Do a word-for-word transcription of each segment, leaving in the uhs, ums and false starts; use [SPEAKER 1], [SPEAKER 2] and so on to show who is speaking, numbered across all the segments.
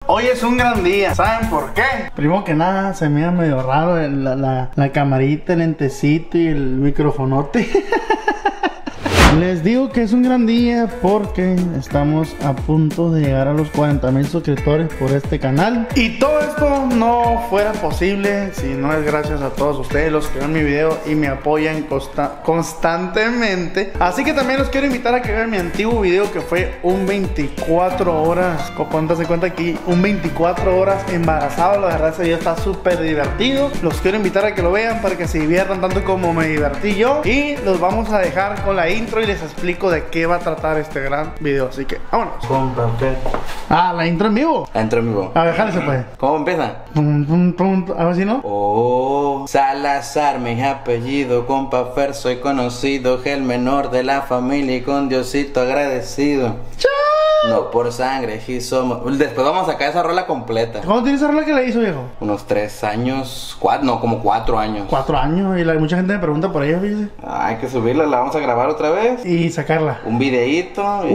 [SPEAKER 1] Hoy es un gran día, ¿saben por qué? Primero que nada, se mira medio raro el, la, la, la camarita, el lentecito y el microfonote. Les digo que es un gran día porque estamos a punto de llegar a los cuarenta mil suscriptores por este canal. Y todo esto no fuera posible si no es gracias a todos ustedes los que ven mi video y me apoyan consta constantemente. Así que también los quiero invitar a que vean mi antiguo video que fue un veinticuatro horas. ¿Cuántas se cuenta aquí? Un veinticuatro horas embarazado. La verdad ese video está súper divertido. Los quiero invitar a que lo vean para que se diviertan tanto como me divertí yo. Y los vamos a dejar con la intro y les explico de qué va a tratar este gran video. Así que vámonos. Ah, la intro en vivo.
[SPEAKER 2] La intro en vivo.
[SPEAKER 1] A ver, jale se puede.
[SPEAKER 2] ¿Cómo empieza?
[SPEAKER 1] Pum, pum, pum. A ver si no.
[SPEAKER 2] Oh, Salazar, mi apellido, compa Fer, soy conocido, el menor de la familia y con Diosito agradecido. ¡Chao! No por sangre, y somos. Después vamos a sacar esa rola completa.
[SPEAKER 1] ¿Cuándo tiene esa rola que le hizo, viejo?
[SPEAKER 2] Unos tres años, cuatro, no, como cuatro años.
[SPEAKER 1] Cuatro años y la, mucha gente me pregunta por ella, fíjese.
[SPEAKER 2] Ah, hay que subirla, la vamos a grabar otra vez.
[SPEAKER 1] Y sacarla.
[SPEAKER 2] Un videíto. Y...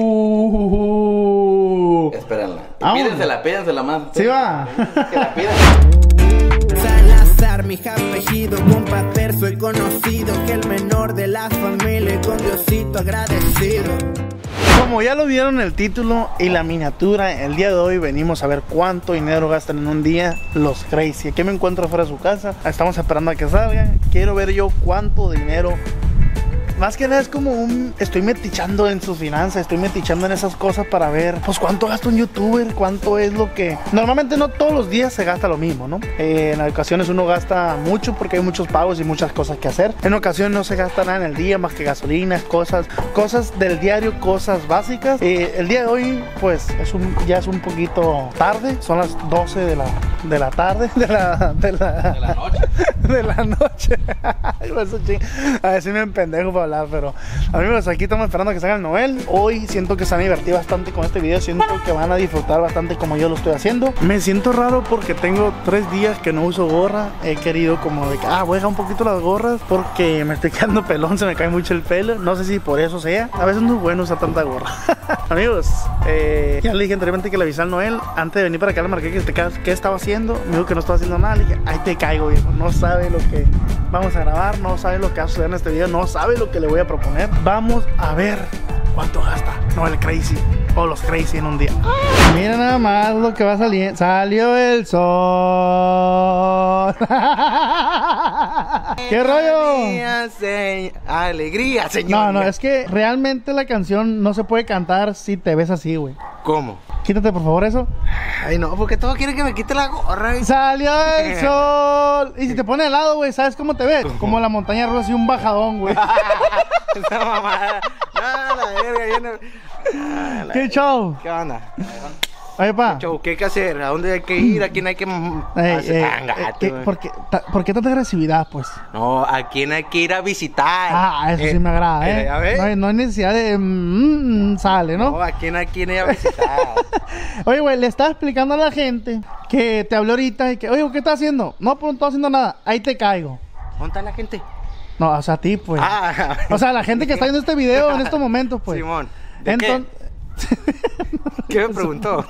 [SPEAKER 1] Uh,
[SPEAKER 2] Espérenla.
[SPEAKER 1] Ah,
[SPEAKER 2] Pídensela, pídensela más.
[SPEAKER 1] Sí va.
[SPEAKER 2] Que la pidan.
[SPEAKER 3] Salazar, mi apellido, compa Fer, soy conocido, que el menor de la familia y con Diosito agradecido.
[SPEAKER 1] Como ya lo vieron en el título y la miniatura, el día de hoy venimos a ver cuánto dinero gastan en un día los Crazy. Aquí me encuentro fuera de su casa, estamos esperando a que salgan. Quiero ver yo cuánto dinero. Más que nada es como un... Estoy metichando en sus finanzas, estoy metichando en esas cosas para ver, pues, cuánto gasta un youtuber, cuánto es lo que... Normalmente no todos los días se gasta lo mismo, ¿no? Eh, en ocasiones uno gasta mucho porque hay muchos pagos y muchas cosas que hacer. En ocasiones no se gasta nada en el día, más que gasolina, cosas, cosas del diario, cosas básicas. Eh, el día de hoy, pues, es un, ya es un poquito tarde, son las doce de la, de la tarde, de la... De la,
[SPEAKER 2] De la noche.
[SPEAKER 1] De la noche. A ver si me empendejo para hablar, pero amigos, aquí estamos esperando a que salga el Noel. Hoy siento que se van a divertir bastante con este video. Siento que van a disfrutar bastante como yo lo estoy haciendo. Me siento raro porque tengo tres días que no uso gorra. He querido como de que, ah, voy a dejar un poquito las gorras porque me estoy quedando pelón, se me cae mucho el pelo. No sé si por eso sea. A veces no es bueno usar tanta gorra. Amigos, eh, ya le dije anteriormente que le avisé al Noel. Antes de venir para acá le marqué que este, qué estaba haciendo. Me dijo que no estaba haciendo nada. Le dije, ahí te caigo, viejo. No sabe lo que vamos a grabar, no sabe lo que va a suceder en este video, no sabe lo que le voy a proponer. Vamos a ver cuánto gasta Noel Crazy o los Crazy en un día. Mira nada más lo que va a salir. Salió el sol. ¿Qué rollo?
[SPEAKER 3] Alegría, se... Alegría, señor.
[SPEAKER 1] No, no, es que realmente la canción no se puede cantar si te ves así, güey.
[SPEAKER 3] ¿Cómo?
[SPEAKER 1] Quítate por favor eso.
[SPEAKER 3] Ay, no, porque todo quiere que me quite la gorra. ¿Eh?
[SPEAKER 1] Salió el sol. Y si te pone al lado, güey, ¿sabes cómo te ves? Como la montaña rusa y un bajadón, güey.
[SPEAKER 3] Esa mamada. No, la verga, yo no... Ah, la
[SPEAKER 1] ¿Qué
[SPEAKER 3] verga.
[SPEAKER 1] show?
[SPEAKER 3] ¿Qué onda?
[SPEAKER 1] Oye, pa.
[SPEAKER 3] Show, ¿qué hay que hacer? ¿A dónde hay que ir? ¿A quién hay que
[SPEAKER 1] Ey,
[SPEAKER 3] hacer?
[SPEAKER 1] ey,
[SPEAKER 3] Ah,
[SPEAKER 1] eh,
[SPEAKER 3] gato,
[SPEAKER 1] ¿qué-
[SPEAKER 3] güey.
[SPEAKER 1] por, qué, ta- ¿Por qué tanta agresividad, pues?
[SPEAKER 3] No, ¿a quién hay que ir a visitar?
[SPEAKER 1] Ah, eso
[SPEAKER 3] Eh,
[SPEAKER 1] sí me agrada, ¿eh?
[SPEAKER 3] ¿Ya ves?
[SPEAKER 1] No hay, no hay necesidad de... mm, mm, sale, ¿no?
[SPEAKER 3] No, ¿a quién hay que ir a visitar?
[SPEAKER 1] Oye, güey, le estaba explicando a la gente que te habló ahorita y que... Oye, ¿qué estás haciendo? No, pues no estoy haciendo nada. Ahí te caigo.
[SPEAKER 3] ¿Dónde está la gente?
[SPEAKER 1] No, o sea, a ti, pues.
[SPEAKER 3] Ah,
[SPEAKER 1] O sea, la gente que está viendo este video en estos momentos, pues.
[SPEAKER 3] Simón. ¿De
[SPEAKER 1] Entonces...
[SPEAKER 3] ¿Qué me preguntó?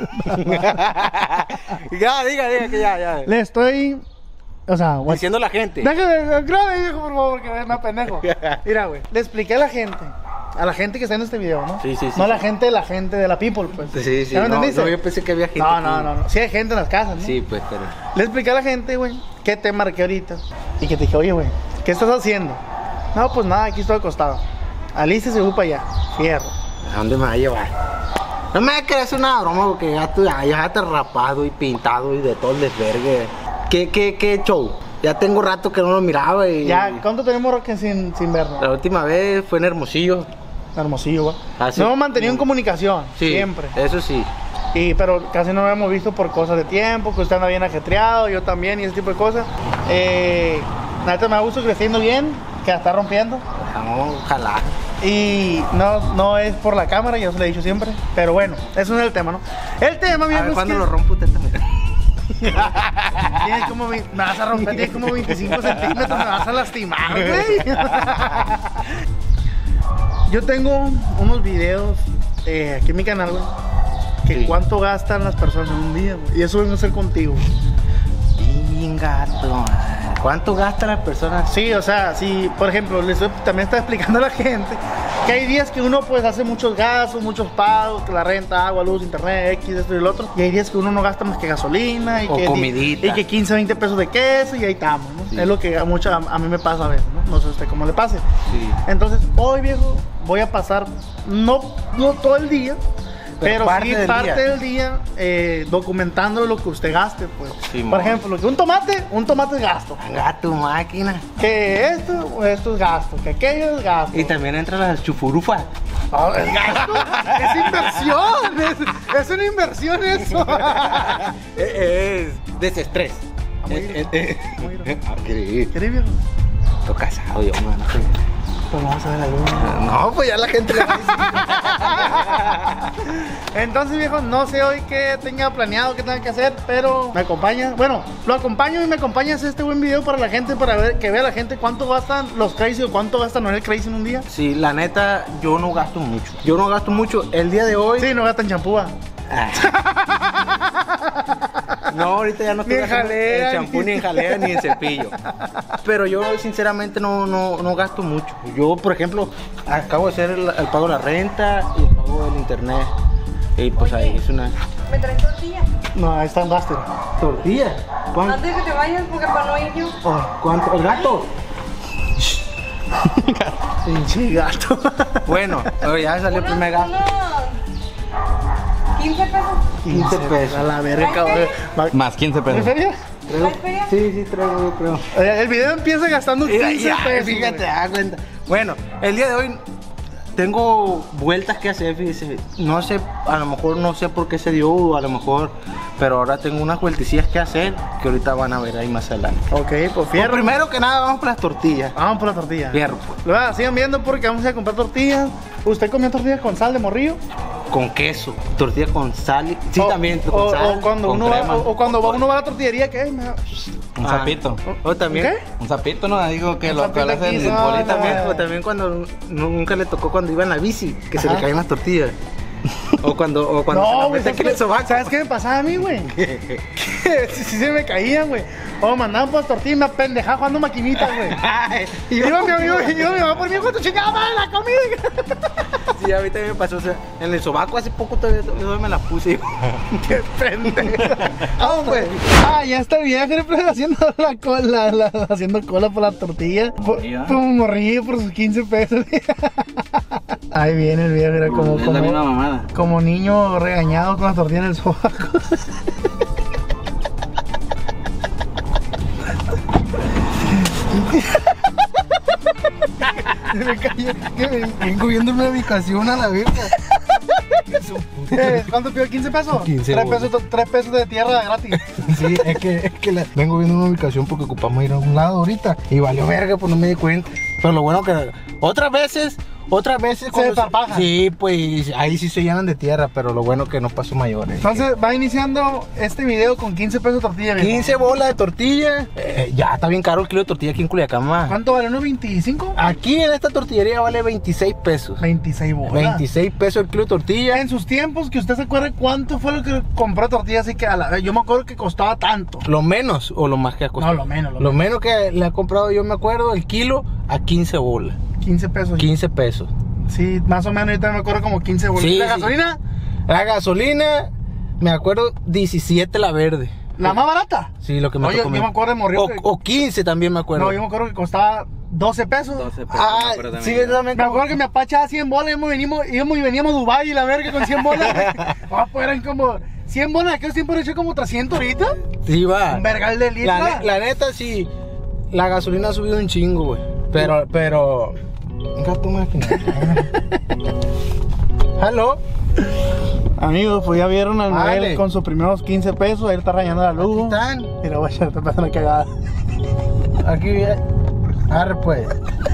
[SPEAKER 3] Ya, diga, diga que ya, ya.
[SPEAKER 1] Le estoy... O sea, güey...
[SPEAKER 3] Diciendo la gente.
[SPEAKER 1] Déjame, grabe, viejo, por favor, que me pendejo. Mira, güey, le expliqué a la gente, a la gente que está en este video, ¿no?
[SPEAKER 3] Sí, sí, sí,
[SPEAKER 1] No a la
[SPEAKER 3] sí.
[SPEAKER 1] gente, la gente de la people, pues.
[SPEAKER 3] Sí, sí.
[SPEAKER 1] ¿Ya me
[SPEAKER 3] No,
[SPEAKER 1] entendiste?
[SPEAKER 3] no, yo pensé que había gente.
[SPEAKER 1] No,
[SPEAKER 3] aquí.
[SPEAKER 1] no, no, no. Sí hay gente en las casas, ¿no?
[SPEAKER 3] Sí, pues, pero.
[SPEAKER 1] Le expliqué a la gente, güey, que te marqué ahorita y que te dije, oye, güey, ¿qué estás haciendo? No, pues nada, aquí estoy acostado. Alicia se fue para allá, fierro.
[SPEAKER 3] ¿A dónde me va a llevar? No me va a querer hacer una broma porque ya, tú, ya, ya te rapado y pintado y de todo el desvergue. ¿Qué, qué, qué show? Ya tengo rato que no lo miraba y...
[SPEAKER 1] Ya, ¿cuánto tenemos que sin, sin vernos?
[SPEAKER 3] La última vez fue en Hermosillo.
[SPEAKER 1] Hermosillo, güey.
[SPEAKER 3] Ah, sí.
[SPEAKER 1] Nos hemos mantenido en comunicación,
[SPEAKER 3] Sí,
[SPEAKER 1] siempre.
[SPEAKER 3] eso sí.
[SPEAKER 1] Y, pero casi no lo hemos visto por cosas de tiempo, que usted anda bien ajetreado, yo también, y ese tipo de cosas. Eh, neta, me da gusto que le esté yendo bien, que la está rompiendo.
[SPEAKER 3] No, ojalá.
[SPEAKER 1] Y no, no es por la cámara, ya se lo he dicho siempre. Pero bueno, eso no es el tema, ¿no? El tema, mi
[SPEAKER 3] A
[SPEAKER 1] amigo,
[SPEAKER 3] ver,
[SPEAKER 1] es
[SPEAKER 3] ¿cuándo
[SPEAKER 1] que
[SPEAKER 3] lo rompo usted también?
[SPEAKER 1] tienes como, ve- me vas a romper, tienes como veinticinco centímetros, me vas a lastimar, güey. Yo tengo unos videos eh, aquí en mi canal, güey, que
[SPEAKER 3] Sí.
[SPEAKER 1] cuánto gastan las personas en un día, güey. Y eso vengo a hacer contigo.
[SPEAKER 3] Bien gato, madre. ¿Cuánto gastan las personas?
[SPEAKER 1] Sí, o sea, si, por ejemplo, les estoy- también está explicando a la gente que hay días que uno pues hace muchos gastos, muchos pagos, que la renta, agua, luz, internet, X, esto y el otro. Y hay días que uno no gasta más que gasolina y
[SPEAKER 3] O
[SPEAKER 1] que,
[SPEAKER 3] comidita.
[SPEAKER 1] y que quince, veinte pesos de queso y ahí estamos, ¿no?
[SPEAKER 3] Sí.
[SPEAKER 1] Es lo que a, mucha, a mí me pasa a veces, ¿no? No sé a usted cómo le pase.
[SPEAKER 3] Sí.
[SPEAKER 1] Entonces, hoy, viejo, voy a pasar, no, no todo el día,
[SPEAKER 3] Pero
[SPEAKER 1] pero,
[SPEAKER 3] parte
[SPEAKER 1] sí
[SPEAKER 3] del
[SPEAKER 1] parte
[SPEAKER 3] día.
[SPEAKER 1] del día eh, documentando lo que usted gaste, pues.
[SPEAKER 3] Sí,
[SPEAKER 1] Por
[SPEAKER 3] mon.
[SPEAKER 1] ejemplo, que un tomate, un tomate es gasto.
[SPEAKER 3] Gato, máquina.
[SPEAKER 1] Que esto, esto es gasto. Que aquello es gasto.
[SPEAKER 3] Y también entran las chufurufas.
[SPEAKER 1] No, es gasto. Es inversión. Es, es una inversión eso.
[SPEAKER 3] Es desestrés.
[SPEAKER 1] Muy
[SPEAKER 3] Eh,
[SPEAKER 1] bien.
[SPEAKER 3] eh,
[SPEAKER 1] Muy bien.
[SPEAKER 3] eh. Ah, ¿qué?
[SPEAKER 1] ¿Querés, viejo?
[SPEAKER 3] Estoy casado yo, mano.
[SPEAKER 1] Pues vamos a ver la luna.
[SPEAKER 3] No, pues ya la gente le va a decir.
[SPEAKER 1] Entonces, viejo, no sé hoy qué tenga planeado, qué tenga que hacer, pero me acompaña. Bueno, lo acompaño y me acompaña a hacer este buen video para la gente, para ver que vea la gente cuánto gastan los crazy o cuánto gastan Noel Crazy en un día.
[SPEAKER 3] Sí, la neta, yo no gasto mucho. Yo no gasto mucho. El día de hoy.
[SPEAKER 1] Sí, no gastan champú. ¿Ah?
[SPEAKER 3] No, ahorita ya no
[SPEAKER 1] Ni en
[SPEAKER 3] estoy gastando
[SPEAKER 1] jalea,
[SPEAKER 3] en champú,
[SPEAKER 1] ni-
[SPEAKER 3] ni en jalea, ni en cepillo. Pero yo sinceramente no, no, no gasto mucho. Yo, por ejemplo, acabo de hacer el, el pago de la renta y el pago del internet. Y pues ahí es una
[SPEAKER 4] ¿Me traes tortillas?
[SPEAKER 1] No, ahí está en Buster.
[SPEAKER 3] tortilla. ¿Cuánto?
[SPEAKER 4] Antes de que te vayas, porque para no ir yo.
[SPEAKER 3] Oh, ¿cuánto? ¿El gato?
[SPEAKER 1] Pinche gato.
[SPEAKER 3] Bueno, pero ya salió el
[SPEAKER 4] Unos-
[SPEAKER 3] primer gasto.
[SPEAKER 4] unos quince pesos.
[SPEAKER 3] quince pesos.
[SPEAKER 1] A la verga, cabrón. Va-
[SPEAKER 2] Más quince
[SPEAKER 1] ¿En
[SPEAKER 2] pesos.
[SPEAKER 1] serio?
[SPEAKER 3] Traigo-
[SPEAKER 4] ¿Traes feria?
[SPEAKER 3] Sí, sí, traigo, yo creo.
[SPEAKER 1] Eh, El video empieza gastando
[SPEAKER 3] Mira,
[SPEAKER 1] quince
[SPEAKER 3] ya,
[SPEAKER 1] pesos.
[SPEAKER 3] fíjate,
[SPEAKER 1] güey.
[SPEAKER 3] da cuenta. Bueno, el día de hoy tengo vueltas que hacer, fíjese. No sé, a lo mejor no sé por qué se dio, o a lo mejor, pero ahora tengo unas vueltecillas que hacer que ahorita van a ver ahí más adelante.
[SPEAKER 1] Ok, pues
[SPEAKER 3] Pero
[SPEAKER 1] fierro.
[SPEAKER 3] primero que nada, vamos por las tortillas.
[SPEAKER 1] Vamos por la tortilla.
[SPEAKER 3] Fierro, pues.
[SPEAKER 1] Lo va, sigan viendo porque vamos a ir a comprar tortillas. ¿Usted comió tortillas con sal de morrillo?
[SPEAKER 3] Con queso, tortilla con sal. y- Sí,
[SPEAKER 1] O-
[SPEAKER 3] también, con
[SPEAKER 1] o,
[SPEAKER 3] sal.
[SPEAKER 1] o cuando
[SPEAKER 3] con
[SPEAKER 1] uno va,
[SPEAKER 3] crema.
[SPEAKER 1] o, o cuando va- uno va a la tortillería, que ay, me da-
[SPEAKER 2] Un
[SPEAKER 3] Ah.
[SPEAKER 2] sapito.
[SPEAKER 3] O también.
[SPEAKER 1] ¿Qué?
[SPEAKER 2] Un sapito, no digo que
[SPEAKER 1] Un
[SPEAKER 2] lo que
[SPEAKER 1] sapito
[SPEAKER 2] le hacen
[SPEAKER 1] aquí,
[SPEAKER 2] en
[SPEAKER 1] no,
[SPEAKER 2] bolita.
[SPEAKER 1] no,
[SPEAKER 3] También,
[SPEAKER 1] Ah.
[SPEAKER 3] o también cuando nunca le tocó cuando iba en la bici, que se
[SPEAKER 1] Ajá.
[SPEAKER 3] le caían las tortillas. O cuando, o cuando se
[SPEAKER 1] No,
[SPEAKER 3] la
[SPEAKER 1] güey,
[SPEAKER 3] mete
[SPEAKER 1] ¿sabes
[SPEAKER 3] aquí en el
[SPEAKER 1] qué,
[SPEAKER 3] sobaco.
[SPEAKER 1] ¿sabes qué me pasaba a mí, güey? Que sí, sí se me caían, güey. O mandaban por tortillas y me apendejaba jugando maquinitas, güey. Y iba mi amigo, y iba mi mamá por mí, ¿cuánto chingada madre la comida?
[SPEAKER 3] Sí, a mí también me pasó, o sea, en el sobaco hace poco todavía, todavía me la puse.
[SPEAKER 1] Qué pendejo. Vamos, pues. Ah, ya está el video, siempre haciendo la cola, la- haciendo cola por la tortilla. Por,
[SPEAKER 2] Ya.
[SPEAKER 1] como morrillo por sus quince pesos. Ahí viene el video, mira, como,
[SPEAKER 2] Es la misma
[SPEAKER 1] como,
[SPEAKER 2] mamada.
[SPEAKER 1] como niño regañado con la tortilla en el sobaco. Se me cayó, que me-
[SPEAKER 3] Vengo viendo una ubicación a la verga.
[SPEAKER 1] Eh, ¿Cuánto pidió? ¿quince pesos?
[SPEAKER 3] quince
[SPEAKER 1] tres
[SPEAKER 3] bolas.
[SPEAKER 1] pesos, tres pesos de tierra gratis.
[SPEAKER 3] Sí, es que, es que la- vengo viendo una ubicación porque ocupamos ir a un lado ahorita. Y valió verga, pues no me di cuenta. Pero lo bueno que otras veces, otras veces cuando
[SPEAKER 1] desparpajan.
[SPEAKER 3] sí, pues ahí sí se llenan de tierra, pero lo bueno que no pasó mayores.
[SPEAKER 1] Entonces va iniciando este video con quince pesos de tortilla. viejo.
[SPEAKER 3] quince bolas de tortilla. Eh, ya está bien caro el kilo de tortilla aquí en Culiacán, ma.
[SPEAKER 1] ¿Cuánto vale? ¿Unos veinticinco?
[SPEAKER 3] Aquí en esta tortillería vale veintiséis pesos.
[SPEAKER 1] veintiséis bolas.
[SPEAKER 3] veintiséis pesos el kilo de tortilla.
[SPEAKER 1] En sus tiempos, que usted se acuerde cuánto fue lo que compró tortilla, así que a la vez, yo me acuerdo que costaba tanto.
[SPEAKER 3] Lo menos o lo más que ha costado.
[SPEAKER 1] No, lo menos, lo
[SPEAKER 3] Lo menos que le ha comprado, yo me acuerdo, el kilo a quince bolas.
[SPEAKER 1] quince pesos.
[SPEAKER 3] quince pesos.
[SPEAKER 1] Sí, más o menos ahorita me acuerdo como quince bolas.
[SPEAKER 3] Sí,
[SPEAKER 1] ¿La
[SPEAKER 3] sí.
[SPEAKER 1] gasolina?
[SPEAKER 3] La gasolina, me acuerdo, diecisiete la verde.
[SPEAKER 1] ¿La más barata?
[SPEAKER 3] Sí, lo que me
[SPEAKER 1] Oye,
[SPEAKER 3] tocó
[SPEAKER 1] yo
[SPEAKER 3] comer.
[SPEAKER 1] me acuerdo de morrir.
[SPEAKER 3] O, o quince también me acuerdo.
[SPEAKER 1] No, yo me acuerdo que costaba doce pesos.
[SPEAKER 2] doce pesos.
[SPEAKER 3] Ah,
[SPEAKER 2] pero
[SPEAKER 3] sí,
[SPEAKER 2] también.
[SPEAKER 3] yo también.
[SPEAKER 1] Me acuerdo que mi papá echaba cien bolas, íbamos, venimos, íbamos y veníamos a Dubái y la verga con cien bolas. Ah, pues eran como cien bolas, aquellos tiempos le eché como trescientos ahorita.
[SPEAKER 3] Sí, va.
[SPEAKER 1] Un vergal de litro.
[SPEAKER 3] La, ne- la neta, sí, la gasolina ha subido un chingo, güey. Pero, pero... Venga, tu máquina. ¿Aló?
[SPEAKER 1] Amigos, pues ya vieron al
[SPEAKER 3] Vale.
[SPEAKER 1] Noel con sus primeros quince pesos, él está rayando la luz.
[SPEAKER 3] Aquí están.
[SPEAKER 1] Mira, voy a echar, te pasa una cagada.
[SPEAKER 3] Aquí viene. Arre, pues.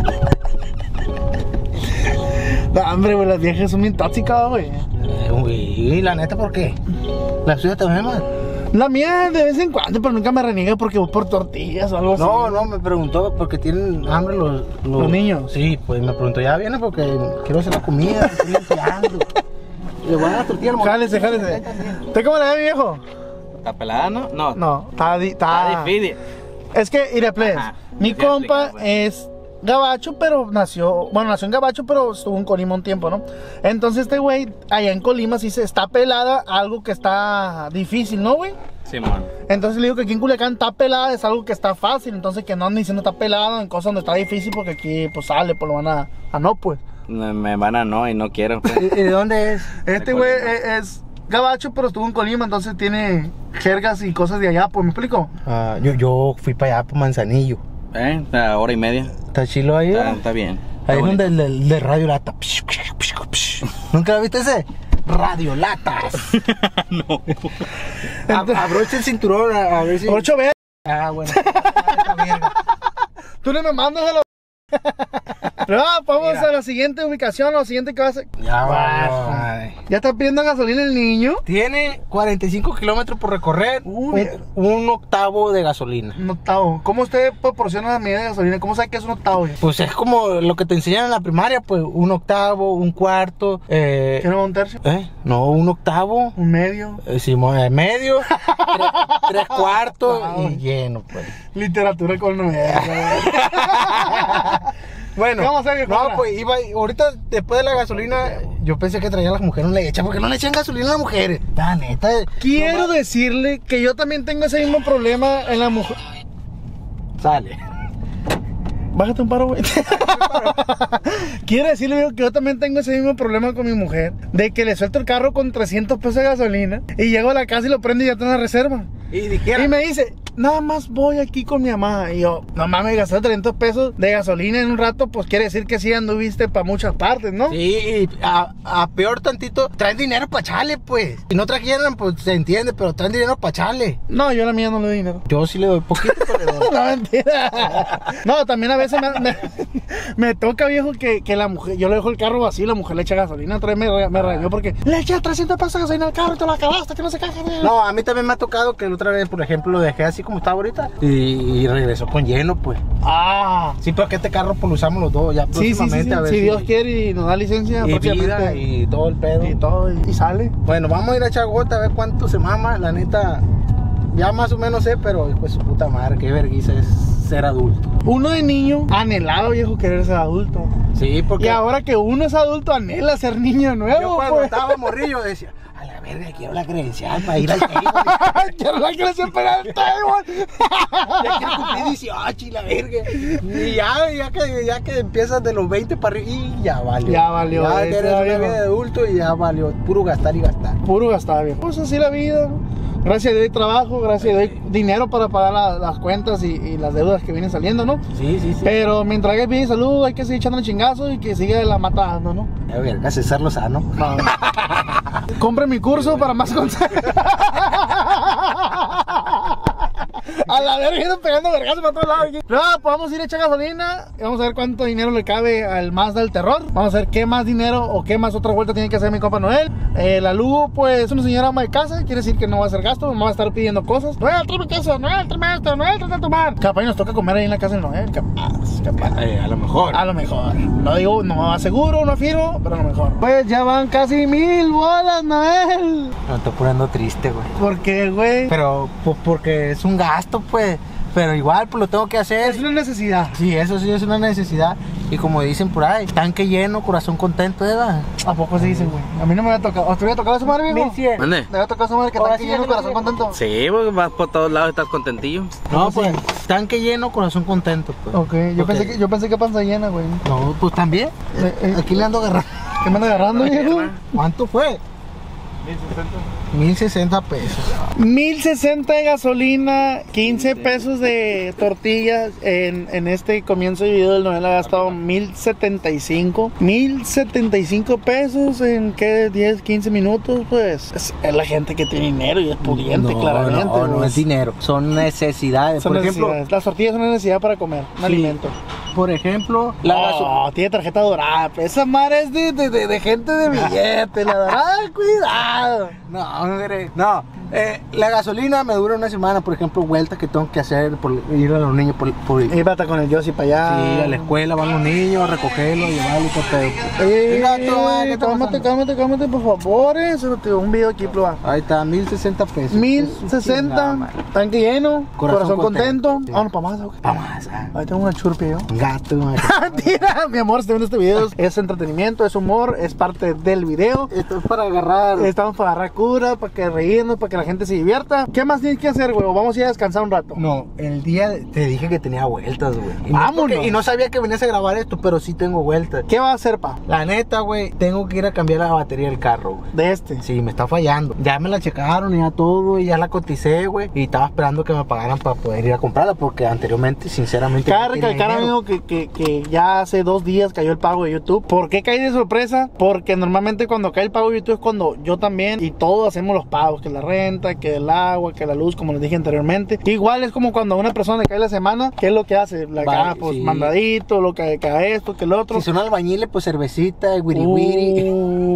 [SPEAKER 1] No, hombre, güey, las viejas son bien tóxicas, güey.
[SPEAKER 3] Eh, güey, la neta, ¿por qué? La suya también, man.
[SPEAKER 1] La mía de vez en cuando, pero nunca me reniega porque voy por tortillas o algo así.
[SPEAKER 3] No, no, me preguntó porque tienen hambre los,
[SPEAKER 1] ¿Los niños?
[SPEAKER 3] Sí, pues me preguntó, ya viene porque quiero hacer la comida, estoy limpiando. Le voy a dar tortilla al morrillo.
[SPEAKER 1] Jálese, jálese. ¿Usted cómo le ve, viejo?
[SPEAKER 2] ¿Está pelada, no? No.
[SPEAKER 1] No, está, di- está...
[SPEAKER 2] Está difícil.
[SPEAKER 1] Es que, mire, pues,
[SPEAKER 2] Ajá,
[SPEAKER 1] mi
[SPEAKER 2] te voy a
[SPEAKER 1] compa
[SPEAKER 2] explicar, pues.
[SPEAKER 1] es gabacho, pero nació, bueno, nació en Gabacho, pero estuvo en Colima un tiempo, ¿no? Entonces este güey, allá en Colima sí se está pelada, algo que está difícil, ¿no, güey?
[SPEAKER 2] Simón.
[SPEAKER 1] Entonces le digo que aquí en Culiacán está pelada es algo que está fácil, entonces que no anden diciendo está pelado en cosas donde está difícil porque aquí pues sale, pues lo van a, a no, pues.
[SPEAKER 2] Me me van a no y no quiero. pues.
[SPEAKER 3] ¿Y de dónde es?
[SPEAKER 1] Este güey es, es gabacho, pero estuvo en Colima, entonces tiene jergas y cosas de allá, pues, ¿me explico?
[SPEAKER 3] Ah, yo, yo fui para allá, por Manzanillo.
[SPEAKER 2] ¿Eh? Una hora y media.
[SPEAKER 3] ¿Está chilo ahí?
[SPEAKER 2] Está,
[SPEAKER 3] ¿eh?
[SPEAKER 2] está bien. Está
[SPEAKER 3] Ahí es
[SPEAKER 2] bonito.
[SPEAKER 3] donde el, el de Radio Lata. ¿Nunca lo viste ese? Radio Latas.
[SPEAKER 2] No.
[SPEAKER 3] Ab- Abrocha el cinturón a, a ver si.
[SPEAKER 1] Ocho veces.
[SPEAKER 3] Ah, bueno. Esta verga.
[SPEAKER 1] Tú no me mandas a la... No, vamos
[SPEAKER 3] Mira.
[SPEAKER 1] a la siguiente ubicación, a la siguiente que va a ser...
[SPEAKER 3] Ya va.
[SPEAKER 1] Ay. ¿Ya está pidiendo gasolina el niño?
[SPEAKER 3] Tiene cuarenta y cinco kilómetros por recorrer.
[SPEAKER 1] Uy.
[SPEAKER 3] Un, un octavo de gasolina.
[SPEAKER 1] Un octavo. ¿Cómo usted proporciona la medida de gasolina? ¿Cómo sabe que es un octavo? Ya?
[SPEAKER 3] Pues es como lo que te enseñan en la primaria, pues un octavo, un cuarto. Eh,
[SPEAKER 1] ¿Qué no va un tercio?
[SPEAKER 3] ¿eh? No, un octavo.
[SPEAKER 1] ¿Un medio?
[SPEAKER 3] Eh, Simón, eh, medio, tres, tres cuartos
[SPEAKER 1] Ah,
[SPEAKER 3] y
[SPEAKER 1] bueno.
[SPEAKER 3] lleno, pues.
[SPEAKER 1] Literatura con novela.
[SPEAKER 3] Bueno,
[SPEAKER 1] ¿Qué vamos a hacer, viejo?
[SPEAKER 3] no,
[SPEAKER 1] Ahora.
[SPEAKER 3] pues iba, ahorita después de la gasolina, yo pensé que traían las mujeres leche, porque no le echan gasolina a las mujeres. La neta.
[SPEAKER 1] Quiero
[SPEAKER 3] nomás
[SPEAKER 1] decirle que yo también tengo ese mismo problema en la mujer.
[SPEAKER 3] Sale.
[SPEAKER 1] Bájate un paro, güey. Quiero decirle, amigo, que yo también tengo ese mismo problema con mi mujer. De que le suelto el carro con trescientos pesos de gasolina. Y llego a la casa y lo prendo y ya está en la reserva.
[SPEAKER 3] Y dijera.
[SPEAKER 1] Y me dice, nada más voy aquí con mi mamá. Y yo, no mames, gastar trescientos pesos de gasolina en un rato, pues quiere decir que sí anduviste para muchas partes, ¿no?
[SPEAKER 3] Sí, y a, a peor tantito, traen dinero para echarle, pues. Si no trajeran, pues se entiende, pero traen dinero para echarle.
[SPEAKER 1] No, yo a la mía no le doy dinero.
[SPEAKER 3] Yo sí le doy poquito, pero le doy.
[SPEAKER 1] No, mentira. No, también a veces me, me, me toca, viejo, que, que la mujer, yo le dejo el carro vacío y la mujer le echa gasolina. Otra vez me, re- me regañó porque le eché trescientos pesos de gasolina al carro y te lo acabaste, que no se caja.
[SPEAKER 3] No, a mí también me ha tocado que la otra vez, por ejemplo, lo dejé así como estaba ahorita y, y regresó con lleno, pues.
[SPEAKER 1] Ah,
[SPEAKER 3] Sí, porque este carro pues lo usamos los dos ya
[SPEAKER 1] sí, sí, sí,
[SPEAKER 3] próximamente
[SPEAKER 1] sí.
[SPEAKER 3] a ver
[SPEAKER 1] Si
[SPEAKER 3] si-
[SPEAKER 1] Dios quiere y nos da licencia,
[SPEAKER 3] y vida
[SPEAKER 1] próximamente.
[SPEAKER 3] y todo el pedo.
[SPEAKER 1] y todo, y, y sale.
[SPEAKER 3] Bueno, vamos a ir a echar gota a ver cuánto se mama, la neta. Ya más o menos sé, pero hijo de su puta madre, qué vergüenza es ser adulto.
[SPEAKER 1] Uno de niño anhelaba, viejo, querer ser adulto.
[SPEAKER 3] Sí, porque
[SPEAKER 1] Y ahora que uno es adulto, anhela ser niño nuevo,
[SPEAKER 3] yo cuando
[SPEAKER 1] pues.
[SPEAKER 3] estaba morrillo decía, a la verga, quiero la credencial para ir al table.
[SPEAKER 1] Quiero la que se pega el table.
[SPEAKER 3] Ya quiero cumplir dieciocho y la verga. Y ya, ya que, ya que empiezas de los veinte para arriba y ya valió.
[SPEAKER 1] Ya valió,
[SPEAKER 3] Ya
[SPEAKER 1] eh,
[SPEAKER 3] que eres
[SPEAKER 1] ya
[SPEAKER 3] una
[SPEAKER 1] valió.
[SPEAKER 3] vida de adulto y ya valió. Puro gastar y gastar.
[SPEAKER 1] Puro gastar, viejo. Pues así la vida. Gracias a Dios hay trabajo, gracias a Dios hay dinero para pagar la- las cuentas y, y las deudas que vienen saliendo, ¿no?
[SPEAKER 3] Sí, sí, sí.
[SPEAKER 1] Pero mientras haya bien y salud, hay que seguir echando chingazos y que siga la matando, ¿no?
[SPEAKER 3] Ya verga, César Lozano.
[SPEAKER 1] No. Compre mi curso para más consejos. A la verga, ido pegando vergazos para todos lados aquí. No, pues vamos a ir a echar gasolina y vamos a ver cuánto dinero le cabe al Mazda del terror. Vamos a ver qué más dinero o qué más otra vuelta tiene que hacer mi compa Noel. Eh, la Lugo, pues, es una señora ama de casa, quiere decir que no va a hacer gasto, no va a estar pidiendo cosas. Noel, tráeme queso, Noel, tráeme esto, Noel, tráeme tomar. Capaz y nos toca comer ahí en la casa de Noel, capaz, capaz.
[SPEAKER 3] Eh, a lo mejor.
[SPEAKER 1] A lo mejor. No digo, no aseguro, no afirmo, pero a lo mejor. Pues ya van casi mil bolas, Noel.
[SPEAKER 3] Me estoy poniendo triste, güey.
[SPEAKER 1] ¿Por qué, güey?
[SPEAKER 3] Pero, pues, porque es un gasto, pues. Pero igual, pues lo tengo que hacer.
[SPEAKER 1] Es una necesidad.
[SPEAKER 3] Sí, eso sí es una necesidad. Y como dicen por ahí, tanque lleno, corazón contento, ¿verdad?
[SPEAKER 1] ¿A poco se dicen, güey? A mí no me había tocado. ¿O te había tocado a su madre, viejo?
[SPEAKER 3] mil cien.
[SPEAKER 2] ¿Mande?
[SPEAKER 1] ¿Te había tocado a su madre que
[SPEAKER 3] Ahora
[SPEAKER 1] tanque
[SPEAKER 3] sí,
[SPEAKER 1] lleno,
[SPEAKER 3] ya me
[SPEAKER 1] corazón
[SPEAKER 3] lo
[SPEAKER 1] contento?
[SPEAKER 2] Sí, porque vas por todos lados, estás contentillo.
[SPEAKER 3] No, pues, tanque lleno, corazón contento, pues.
[SPEAKER 1] Ok, yo,
[SPEAKER 3] Ok.
[SPEAKER 1] pensé que, yo pensé que panza llena, güey.
[SPEAKER 3] No, pues también.
[SPEAKER 1] Eh, eh.
[SPEAKER 3] Aquí le ando agarrando.
[SPEAKER 1] ¿Qué me anda agarrando, viejo?
[SPEAKER 3] ¿Cuánto fue? mil sesenta pesos.
[SPEAKER 1] mil sesenta de gasolina, quince pesos de tortillas. En, en este comienzo de video del Noel ha gastado mil setenta y cinco. mil setenta y cinco pesos en ¿qué? diez, quince minutos. Pues es, es la gente que tiene dinero y es pudiente,
[SPEAKER 3] no,
[SPEAKER 1] claramente.
[SPEAKER 3] No, no
[SPEAKER 1] pues.
[SPEAKER 3] es dinero, son necesidades.
[SPEAKER 1] Son
[SPEAKER 3] por ejemplo,
[SPEAKER 1] necesidades. Las tortillas son una necesidad para comer, un
[SPEAKER 3] Sí.
[SPEAKER 1] alimento.
[SPEAKER 3] por ejemplo, la gasolina.
[SPEAKER 1] No, tiene tarjeta dorada. Pues esa madre es de, de, de, de gente de billete. La dorada, cuidado.
[SPEAKER 3] No, hombre, no, Eh, la gasolina me dura una semana, por ejemplo, vueltas que tengo que hacer por ir a los niños por, por
[SPEAKER 1] Y bata con el Yossi para allá.
[SPEAKER 3] sí, a la escuela van los niños a recogerlos, llevarlos y todo.
[SPEAKER 1] Eh,
[SPEAKER 3] Gato, man, ¿qué está
[SPEAKER 1] cálmate,
[SPEAKER 3] pasando?
[SPEAKER 1] cálmate, cálmate, por favor. Eso te un video aquí, prueba.
[SPEAKER 3] Ahí está, mil sesenta pesos.
[SPEAKER 1] mil
[SPEAKER 3] Es un
[SPEAKER 1] sesenta,
[SPEAKER 3] chingada, man.
[SPEAKER 1] tanque lleno, corazón,
[SPEAKER 3] Corazón
[SPEAKER 1] contento.
[SPEAKER 3] contento, sí.
[SPEAKER 1] Vámonos para más, güey.
[SPEAKER 3] Pa' más, ah.
[SPEAKER 1] Ahí tengo una churpia yo.
[SPEAKER 3] Gato, man.
[SPEAKER 1] Mentira, mi amor, si te viendo este video, es entretenimiento, es humor, es parte del video.
[SPEAKER 3] Esto es para agarrar.
[SPEAKER 1] Estamos para agarrar cura, para que reírnos, para que la gente se divierta. ¿Qué más tienes que hacer, güey? ¿O vamos a ir a descansar un rato?
[SPEAKER 3] No, el día te dije que tenía vueltas, güey. Y no
[SPEAKER 1] Vámonos.
[SPEAKER 3] porque- Y no sabía que venías a grabar esto, pero sí tengo vueltas.
[SPEAKER 1] ¿Qué va a hacer, pa?
[SPEAKER 3] La neta, güey, tengo que ir a cambiar la batería del carro, güey.
[SPEAKER 1] De este.
[SPEAKER 3] Sí, me está fallando. Ya me la checaron y ya todo, y ya la coticé, güey. Y estaba esperando que me pagaran para poder ir a comprarla, porque anteriormente, sinceramente,
[SPEAKER 1] Cabe
[SPEAKER 3] no tenía
[SPEAKER 1] recalcar,
[SPEAKER 3] dinero.
[SPEAKER 1] amigo, que, que, que ya hace dos días cayó el pago de YouTube. ¿Por qué cae de sorpresa? Porque normalmente cuando cae el pago de YouTube es cuando yo también y todos hacemos los pagos, que la renta, que el agua, que la luz, como les dije anteriormente. Igual es como cuando a una persona le cae la semana, ¿qué es lo que hace? La
[SPEAKER 3] Vale,
[SPEAKER 1] cae, pues
[SPEAKER 3] sí.
[SPEAKER 1] mandadito, lo que cae esto, que el otro.
[SPEAKER 3] Si son albañiles, pues cervecita, wiri wiri.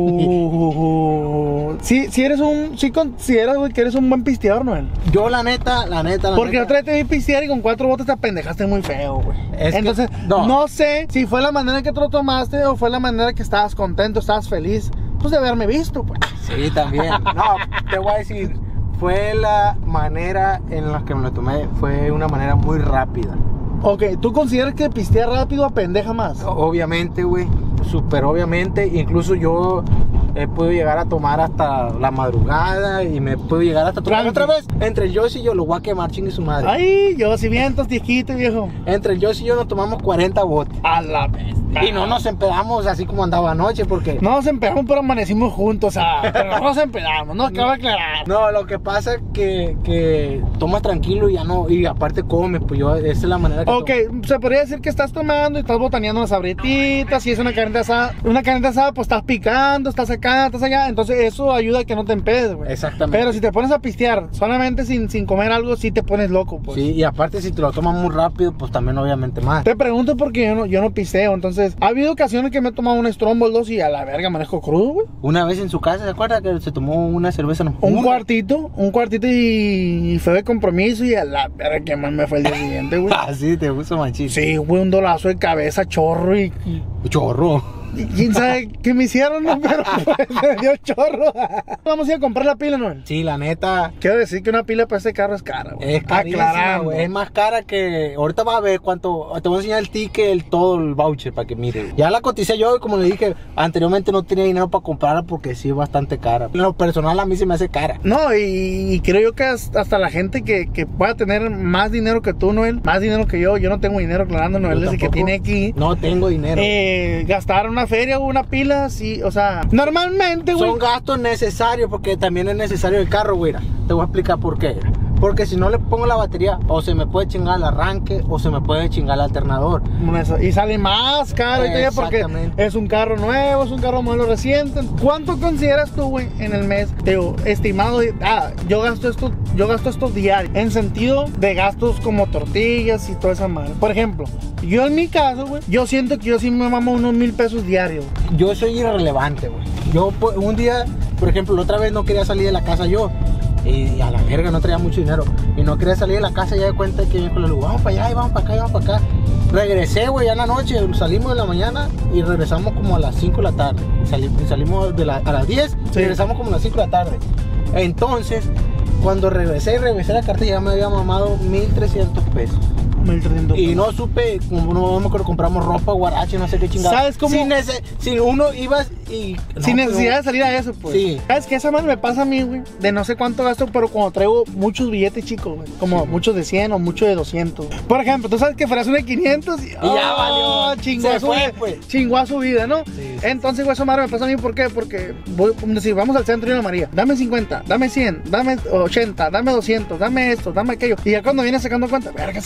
[SPEAKER 1] Uh, si, si eres un, si consideras, güey, que eres un buen pisteador, Noel.
[SPEAKER 3] Yo, la neta, la neta, la
[SPEAKER 1] Porque
[SPEAKER 3] neta.
[SPEAKER 1] otra vez te vi pistear y con cuatro botes te apendejaste muy feo, güey.
[SPEAKER 3] Es que-
[SPEAKER 1] Entonces,
[SPEAKER 3] no.
[SPEAKER 1] no. sé si fue la manera que tú lo tomaste o fue la manera que estabas contento, estabas feliz, pues de haberme visto, pues.
[SPEAKER 3] Sí, también. No, te voy a decir, fue la manera en la que me lo tomé, fue una manera muy rápida.
[SPEAKER 1] Ok, ¿tú consideras que pistear rápido apendeja más?
[SPEAKER 3] Obviamente, güey, súper obviamente. Incluso yo he podido llegar a tomar hasta la madrugada y me puedo llegar hasta tomar
[SPEAKER 1] Tranqui.
[SPEAKER 3] otra vez. Entre el Josh y yo lo voy a quemar, chingue su madre.
[SPEAKER 1] Ay, yo si vientos, tiejito, viejo.
[SPEAKER 3] Entre el Josh y yo nos tomamos cuarenta botes.
[SPEAKER 1] A la vez.
[SPEAKER 3] Y no nos empedamos así como andaba anoche, porque...
[SPEAKER 1] No nos empezamos, pero amanecimos juntos, o sea, pero no nos empezamos, no acaba de aclarar.
[SPEAKER 3] No, lo que pasa es que, que tomas tranquilo y ya no, y aparte comes, pues yo, esa es la manera que
[SPEAKER 1] Ok, se podría decir que estás tomando y estás botaneando unas abretitas. Si es una carne asada, una carne asada, pues estás picando, estás acá, estás allá. Entonces eso ayuda a que no te empedes, güey.
[SPEAKER 3] Exactamente.
[SPEAKER 1] Pero si te pones a pistear solamente sin, sin comer algo, sí te pones loco, pues.
[SPEAKER 3] Sí, y aparte si te lo tomas muy rápido, pues también obviamente más.
[SPEAKER 1] Te pregunto porque yo no, yo no pisteo. Entonces, ha habido ocasiones que me he tomado un Strombol dos y a la verga manejo crudo, güey.
[SPEAKER 3] Una vez en su casa, ¿se acuerda que se tomó una cerveza? No,
[SPEAKER 1] Un
[SPEAKER 3] una.
[SPEAKER 1] cuartito, un cuartito y, y fue de compromiso y a la verga que más me fue el día siguiente, güey.
[SPEAKER 3] Ah, sí, te puso machito.
[SPEAKER 1] Sí, güey, un dolazo de cabeza, chorro y, y-
[SPEAKER 3] Chorro.
[SPEAKER 1] y quién sabe qué me hicieron, ¿no? Pero pues, me dio chorro. Vamos a ir a comprar la pila, ¿no?
[SPEAKER 3] Sí, la neta,
[SPEAKER 1] Quiero decir que una pila para este carro es cara, güey.
[SPEAKER 3] es carísima,
[SPEAKER 1] Aclarando.
[SPEAKER 3] güey. Es más cara que... Ahorita vas a ver cuánto... Te voy a enseñar el ticket, el, todo el voucher para que mire. Ya la coticé yo y como le dije, anteriormente no tenía dinero para comprarla porque sí es bastante cara. En lo personal a mí se me hace cara.
[SPEAKER 1] No, y, y creo yo que hasta hasta la gente que, que pueda tener más dinero que tú, Noel, más dinero que yo, yo no tengo dinero, aclarando, Noel
[SPEAKER 3] Yo
[SPEAKER 1] es el que
[SPEAKER 3] tampoco.
[SPEAKER 1] tiene aquí.
[SPEAKER 3] No tengo dinero.
[SPEAKER 1] Eh, gastar una feria o una pila, sí, o sea, normalmente, güey.
[SPEAKER 3] Son gastos necesarios porque también es necesario el carro, güey. Te voy a explicar por qué. Porque si no le pongo la batería, o se me puede chingar el arranque, o se me puede chingar el alternador.
[SPEAKER 1] Y sale más caro todavía porque
[SPEAKER 3] Exactamente.
[SPEAKER 1] es un carro nuevo, es un carro modelo reciente. ¿Cuánto consideras tú, güey, en el mes? Digo, estimado, ah, yo gasto esto, yo gasto esto diario, en sentido de gastos como tortillas y toda esa madre. Por ejemplo, yo en mi caso, güey, yo siento que yo sí me mamo unos mil pesos diarios.
[SPEAKER 3] Yo soy irrelevante, güey. Yo po- un día, por ejemplo, la otra vez no quería salir de la casa yo. Y a la verga no traía mucho dinero. Y no quería salir de la casa y ya de cuenta que con el vamos para allá, y vamos para acá, y vamos para acá. Regresé, güey, ya en la noche. Salimos de la mañana y regresamos como a las cinco de la tarde. Sali- salimos de la, a las diez y
[SPEAKER 1] Sí.
[SPEAKER 3] regresamos como a las cinco de la tarde. Entonces, cuando regresé y regresé la carta ya me había mamado mil trescientos pesos.
[SPEAKER 1] mil trescientos
[SPEAKER 3] Y no supe, como no me acuerdo, compramos ropa, guarache, no sé qué chingada.
[SPEAKER 1] ¿Sabes cómo?
[SPEAKER 3] Sin, nece- sin uno ibas y...
[SPEAKER 1] Sin
[SPEAKER 3] no,
[SPEAKER 1] necesidad de
[SPEAKER 3] pero-
[SPEAKER 1] salir a eso, pues.
[SPEAKER 3] Sí.
[SPEAKER 1] ¿Sabes qué? Esa madre me pasa a mí, güey. De no sé cuánto gasto, pero cuando traigo muchos billetes chicos, güey. Como muchos de cien o muchos de doscientos. Por ejemplo, tú sabes que fueras una de quinientos y,
[SPEAKER 3] ya
[SPEAKER 1] ¡oh!
[SPEAKER 3] valió.
[SPEAKER 1] Chingó
[SPEAKER 3] Se
[SPEAKER 1] a su
[SPEAKER 3] fue,
[SPEAKER 1] vida,
[SPEAKER 3] pues.
[SPEAKER 1] chingó a su vida, ¿no?
[SPEAKER 3] Sí, sí.
[SPEAKER 1] Entonces, güey, esa madre me pasa a mí, ¿por qué? Porque voy, como decir, vamos al centro y una María. Dame cincuenta, dame cien, dame ochenta, dame doscientos, dame esto, dame aquello. Y ya cuando viene sacando cuenta, verga, se me mamó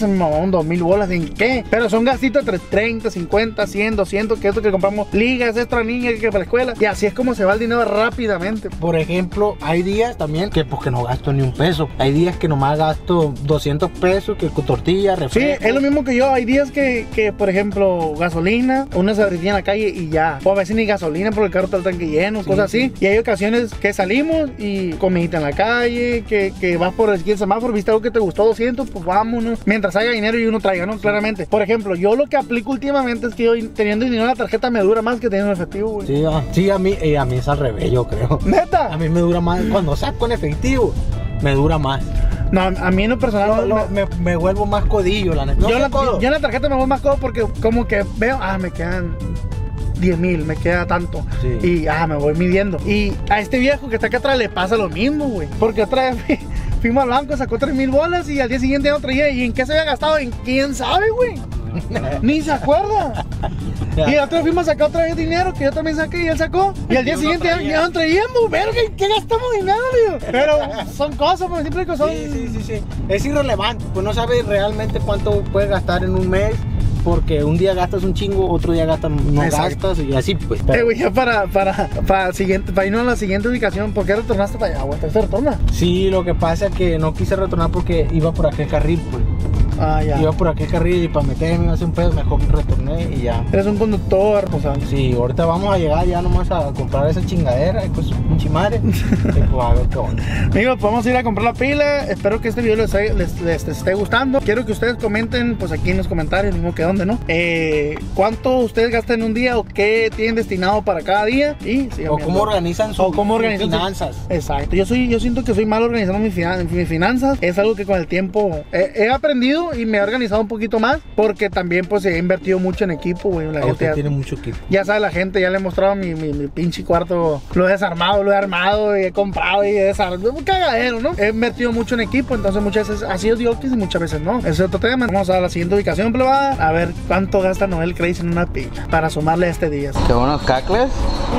[SPEAKER 1] gastaron dos mil bolas, ¿en qué? Pero son gastitos entre treinta, cincuenta, cien, doscientos, que esto que compramos ligas, extra niña, que para la escuela. Y así es como se va el dinero rápidamente.
[SPEAKER 3] Por ejemplo, hay días también que pues que no gasto ni un peso. Hay días que nomás gasto doscientos pesos, que con tortilla, refresco.
[SPEAKER 1] Sí, es lo mismo que yo. Hay días que, que por ejemplo, gasolina, una cervecilla en la calle y ya. O a veces ni gasolina porque el carro está el tanque lleno, sí, cosas así. Y hay ocasiones que salimos y comidita en la calle, que, que vas por el semáforo, viste algo que te gustó, doscientos, pues vámonos. Mientras haya dinero y uno traiga, ¿no? Claramente. Por ejemplo, yo lo que aplico últimamente es que yo teniendo dinero en la tarjeta me dura más que teniendo efectivo, güey.
[SPEAKER 3] Sí, ah, sí, a mí, eh, a mí es al revés, yo creo.
[SPEAKER 1] ¿Neta?
[SPEAKER 3] A mí me dura más. Cuando saco en efectivo, me dura más.
[SPEAKER 1] No, a mí en lo personal
[SPEAKER 3] No, no, me, me vuelvo más codillo, la neta. No
[SPEAKER 1] yo, la,
[SPEAKER 3] codo.
[SPEAKER 1] yo en la tarjeta me vuelvo más codo porque como que veo, ah, me quedan diez mil, me queda tanto. Sí. Y ah, me voy midiendo. Y a este viejo que está acá atrás le pasa lo mismo, güey. Porque otra vez fuimos al banco, sacó tres mil bolas y al día siguiente no traía. ¿Y en qué se había gastado? ¿En quién sabe, güey? Ni se acuerda. Y el otro fuimos a sacar otra vez dinero que yo también saqué y él sacó. Y al día siguiente ya, ya no traíamos, verga, ¿qué gastamos dinero, tío? Pero son cosas, por ejemplo, que son.
[SPEAKER 3] Sí, sí, sí, sí. Es irrelevante, pues no sabes realmente cuánto puedes gastar en un mes. Porque un día gastas un chingo, otro día gastas, no Exacto. gastas y así pues.
[SPEAKER 1] Pero... Eh, güey, ya para, para, para, siguiente, para irnos a la siguiente ubicación, ¿por qué retornaste para allá, güey? ¿Te retorna?
[SPEAKER 3] Sí, lo que pasa es que no quise retornar porque iba por aquel carril, pues.
[SPEAKER 1] Ah, ya.
[SPEAKER 3] Iba por aquel carril y para meterme hace un pedo, mejor retorné y ya.
[SPEAKER 1] Eres un conductor responsable.
[SPEAKER 3] Sí, ahorita vamos a llegar ya nomás a comprar esa chingadera y pues un chimare. Y pues a ver qué onda.
[SPEAKER 1] Amigos, podemos ir a comprar la pila. Espero que este video les, les, les, les esté gustando. Quiero que ustedes comenten, pues aquí en los comentarios, mismo que dónde, ¿no? Eh, ¿Cuánto ustedes gastan en un día o qué tienen destinado para cada día? Y sí,
[SPEAKER 3] o cómo organizan sus
[SPEAKER 1] organizan
[SPEAKER 3] finanzas.
[SPEAKER 1] Su... Exacto. Yo soy, yo siento que soy mal organizando mis, finan mis finanzas. Es algo que con el tiempo he, he aprendido y me he organizado un poquito más porque también pues he invertido mucho en equipo, güey. La
[SPEAKER 3] gente
[SPEAKER 1] usted
[SPEAKER 3] ya, tiene mucho equipo.
[SPEAKER 1] Ya sabe la gente, ya le he mostrado mi, mi, mi pinche cuarto. Lo he desarmado, lo he armado y he comprado y he desarmado. Un cagadero, ¿no? He invertido mucho en equipo, entonces muchas veces ha sido dioptis y muchas veces no. Ese es otro tema. Vamos a la siguiente ubicación, plebada. A ver cuánto gasta Noel Crazy en una pila para sumarle a este día.
[SPEAKER 2] ¿Qué unos cacles?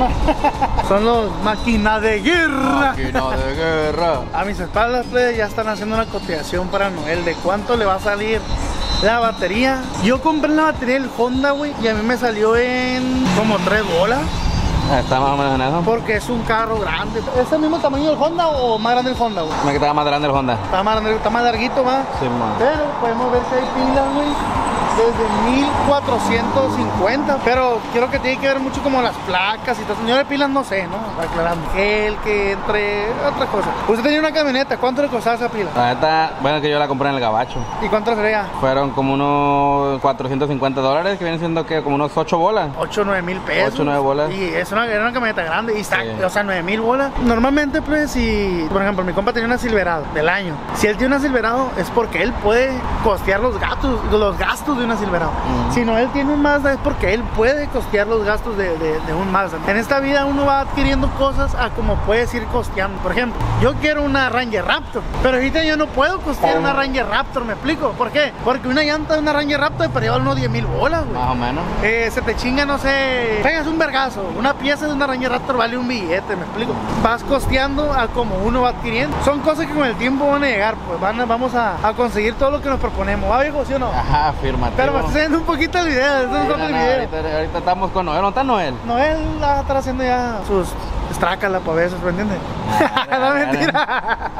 [SPEAKER 1] Son los máquinas de guerra.
[SPEAKER 2] Máquina de guerra.
[SPEAKER 1] A mis espaldas, plebes, ya están haciendo una cotización para Noel de cuánto le va a salir la batería. Yo compré la batería del Honda, güey, y a mí me salió en como tres bolas.
[SPEAKER 2] Está más o menos en eso.
[SPEAKER 1] Porque es un carro grande. ¿Es el mismo tamaño del Honda o más grande el Honda, güey?
[SPEAKER 2] Me quedaba más grande el Honda.
[SPEAKER 1] Está más, está más larguito, más.
[SPEAKER 2] Sí, man.
[SPEAKER 1] Pero podemos ver que hay pilas, güey, desde mil cuatrocientos cincuenta. Pero quiero que tiene que ver mucho como las placas y todo. Señores, pilas no sé, ¿no? Aclarando. El que entre otras cosas. Usted tenía una camioneta, ¿cuánto le costaba esa pila?
[SPEAKER 2] La neta, bueno, que yo la compré en el Gabacho.
[SPEAKER 1] ¿Y cuánto sería?
[SPEAKER 2] Fueron como unos cuatrocientos cincuenta dólares, que vienen siendo que como unos ocho bolas.
[SPEAKER 1] ocho, nueve mil pesos.
[SPEAKER 2] ocho, nueve bolas.
[SPEAKER 1] Y es una, era una camioneta grande y está,
[SPEAKER 2] Sí.
[SPEAKER 1] o sea, nueve mil bolas. Normalmente, pues, si, por ejemplo, mi compa tenía una Silverado del año. Si él tiene una Silverado, es porque él puede costear los gastos, los gastos de una Silverado. Mm. Si no, él tiene un Mazda, es porque él puede costear los gastos de, de, de un Mazda. En esta vida uno va adquiriendo cosas a como puedes ir costeando. Por ejemplo, yo quiero una Ranger Raptor, pero ahorita yo no puedo costear una Ranger Raptor, ¿me explico? ¿Por qué? Porque una llanta de una Ranger Raptor para llevar unos diez mil bolas, güey.
[SPEAKER 2] Más o menos.
[SPEAKER 1] Eh, se te chinga, no sé, pegas un vergazo. Una pieza de una Ranger Raptor vale un billete, ¿me explico? Vas costeando a como uno va adquiriendo. Son cosas que con el tiempo van a llegar, pues van a, vamos a, a conseguir todo lo que nos proponemos. ¿Va, viejo, sí o no?
[SPEAKER 2] Ajá, afirmativo.
[SPEAKER 1] Pero me está haciendo un poquito el video, esto es
[SPEAKER 2] no,
[SPEAKER 1] otro
[SPEAKER 2] no,
[SPEAKER 1] video.
[SPEAKER 2] Ahorita, ahorita estamos con Noel, ¿no está Noel?
[SPEAKER 1] Noel va a estar haciendo ya sus estrácalas para veces, ¿me entiendes? No, mentira.